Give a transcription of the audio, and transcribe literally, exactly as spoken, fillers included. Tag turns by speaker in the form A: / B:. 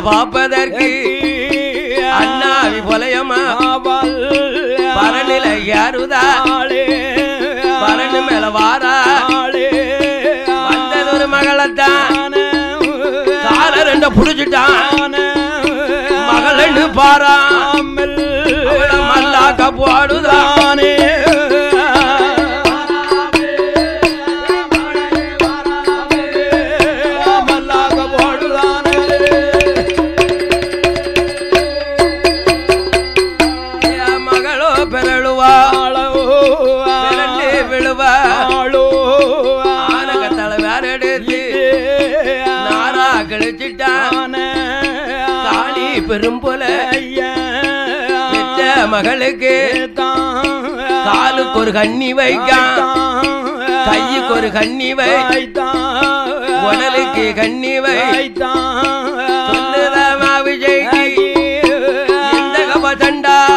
A: பாப்பதற்கு அண்ணாவி பொலையம்மா பரநில யாருதா பரணு மேல வாரா வந்ததொரு மகளத்தான் கால ரெண்ட புடிச்சிட்டான் மகளன்னு பாரா மல்லாக்க போடுதானே காளி பெரும்பொல மகளுக்கு காலுக்கு ஒரு கண்ணி வைக்கான் கையுக்கு ஒரு கண்ணி வைத்தான் உடலுக்கு கண்ணி வைத்தான் சொல்லுதமா விஜய்க்கு இந்த கப சண்டா